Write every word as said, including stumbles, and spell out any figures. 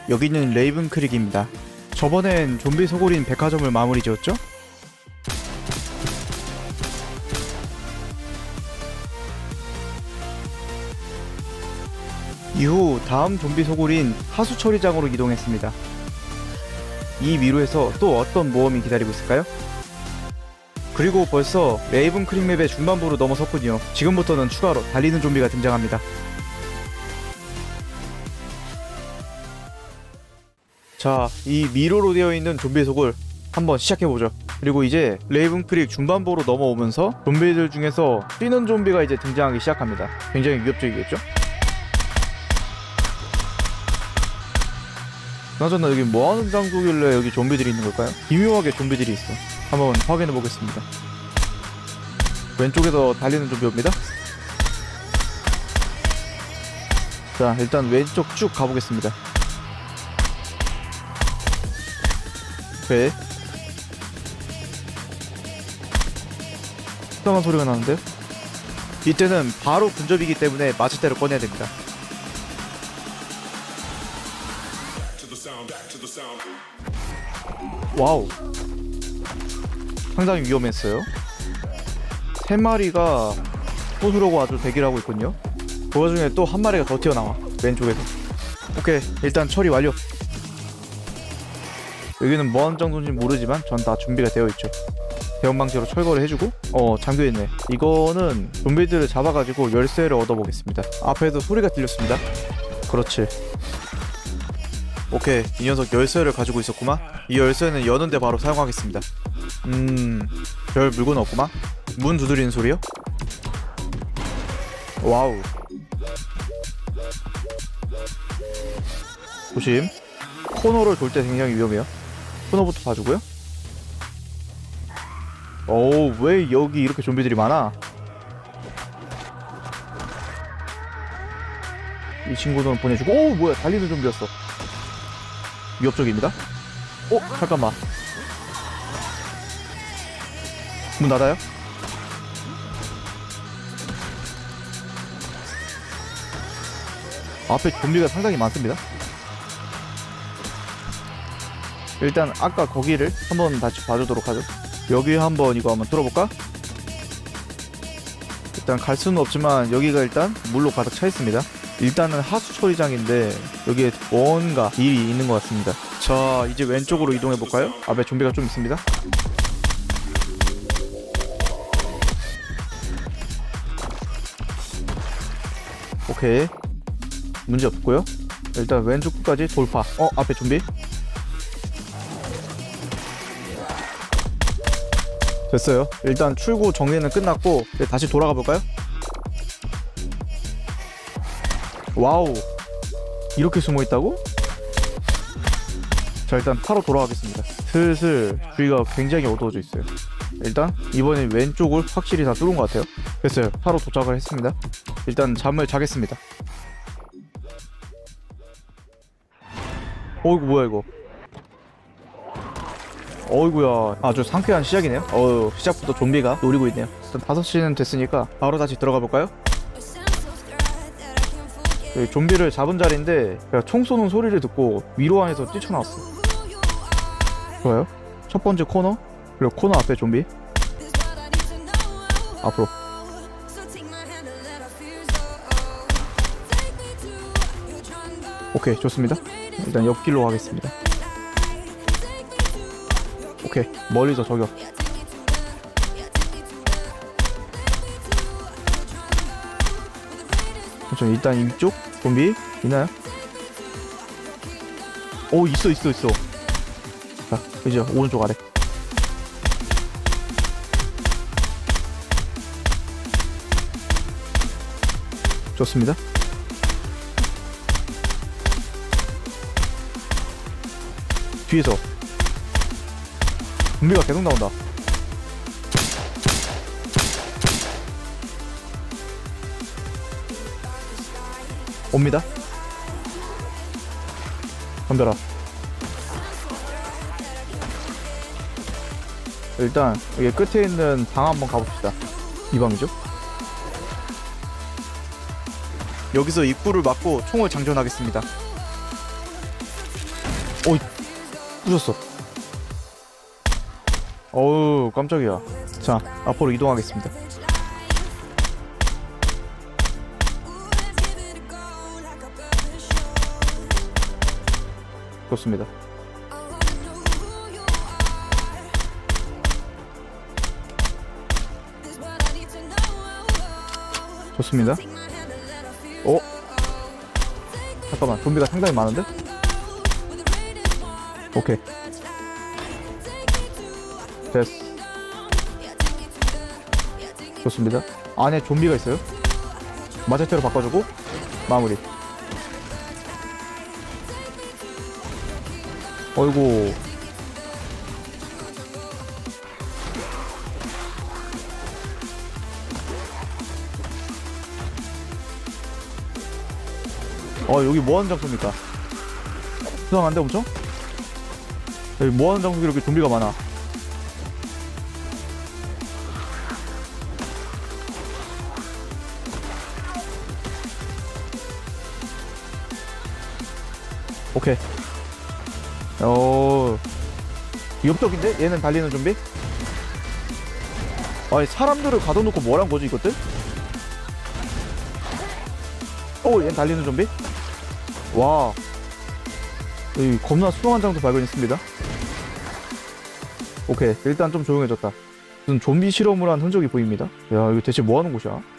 여기는 레이븐 크릭입니다. 저번엔 좀비 소굴인 백화점을 마무리 지었죠? 이후 다음 좀비 소굴인 하수 처리장으로 이동했습니다. 이 미로에서 또 어떤 모험이 기다리고 있을까요? 그리고 벌써 레이븐 크릭 맵의 중반부로 넘어섰군요. 지금부터는 추가로 달리는 좀비가 등장합니다. 자, 이 미로로 되어 있는 좀비 소굴 한번 시작해보죠. 그리고 이제 레이븐 크릭 중반부로 넘어오면서 좀비들 중에서 뛰는 좀비가 이제 등장하기 시작합니다. 굉장히 위협적이겠죠? 그나저나 여기 뭐하는 장소길래 여기 좀비들이 있는 걸까요? 기묘하게 좀비들이 있어. 한번 확인해 보겠습니다. 왼쪽에서 달리는 좀비 옵니다. 자, 일단 왼쪽 쭉 가보겠습니다. 오케이. 이상한 소리가 나는데요? 이때는 바로 근접이기 때문에 마취대를 꺼내야 됩니다. 와우, 상당히 위험했어요. 세 마리가 부수려고 아주 대기를 하고 있군요. 그 와중에 또 한 마리가 더 튀어나와, 왼쪽에서. 오케이, 일단 처리 완료. 여기는 뭐하는 정도인지 모르지만 전 다 준비가 되어 있죠. 대형방지로 철거를 해주고, 어 잠겨있네. 이거는 좀비들을 잡아가지고 열쇠를 얻어보겠습니다. 앞에도 소리가 들렸습니다. 그렇지. 오케이, 이 녀석 열쇠를 가지고 있었구만. 이 열쇠는 여는데 바로 사용하겠습니다. 음... 별 물건 없구만. 문 두드리는 소리요? 와우. 조심. 코너를 돌 때 굉장히 위험해요. 코너부터 봐주고요. 어우, 왜 여기 이렇게 좀비들이 많아? 이 친구는 보내주고. 오, 뭐야, 달리는 좀비였어. 위협적입니다. 어? 잠깐만. 문 닫아요? 앞에 좀비가 상당히 많습니다. 일단 아까 거기를 한번 다시 봐주도록 하죠. 여기 한번 이거 한번 뚫어볼까? 일단 갈 수는 없지만 여기가 일단 물로 가득 차 있습니다. 일단은 하수 처리장인데 여기에 뭔가 일이 있는 것 같습니다. 자, 이제 왼쪽으로 이동해볼까요? 앞에 좀비가 좀 있습니다. 오케이, 문제 없고요. 일단 왼쪽 끝까지 돌파. 어? 앞에 좀비? 됐어요. 일단 출구 정리는 끝났고 이제 다시 돌아가 볼까요? 와우, 이렇게 숨어있다고? 자, 일단 타로 돌아가겠습니다. 슬슬 주위가 굉장히 어두워져 있어요. 일단 이번엔 왼쪽을 확실히 다 뚫은 것 같아요. 됐어요. 타로 도착을 했습니다. 일단 잠을 자겠습니다. 어이구, 뭐야 이거. 어이구야, 아주 상쾌한 시작이네요. 어휴, 시작부터 좀비가 노리고 있네요. 일단 다섯 시는 됐으니까 바로 다시 들어가 볼까요? 여기 좀비를 잡은 자리인데 제가 총 쏘는 소리를 듣고 위로 안에서 뛰쳐나왔어. 좋아요. 첫 번째 코너, 그리고 코너 앞에 좀비. 앞으로. 오케이, 좋습니다. 일단 옆길로 가겠습니다. 오케이, 멀리서 저격. 그렇죠. 일단 이쪽 좀비 있나요? 오, 있어 있어 있어. 자, 이제 오른쪽 아래. 좋습니다. 뒤에서 좀비가 계속 나온다. 옵니다. 덤벼라. 일단 여기 끝에 있는 방 한번 가봅시다. 이 방이죠? 여기서 입구를 막고 총을 장전하겠습니다. 어이, 부셨어. 어우, 깜짝이야. 자, 앞으로 이동하겠습니다. 좋습니다. 좋습니다. 어? 잠깐만, 좀비가 상당히 많은데? 오케이. 됐어. 좋습니다. 안에 좀비가 있어요. 마체테로 바꿔주고 마무리. 어이구. 어, 여기 뭐하는 장소입니까? 수상한데 엄청? 여기 뭐하는 장소에 이렇게 좀비가 많아. 오케이. 어, 위협적인데? 얘는 달리는 좀비? 아니, 사람들을 가둬놓고 뭐란 거지 이것들? 오, 얘는 달리는 좀비? 와, 여기 겁나 수상한 장소 발견했습니다. 오케이, 일단 좀 조용해졌다. 무슨 좀비 실험을 한 흔적이 보입니다. 야, 이거 대체 뭐하는 곳이야?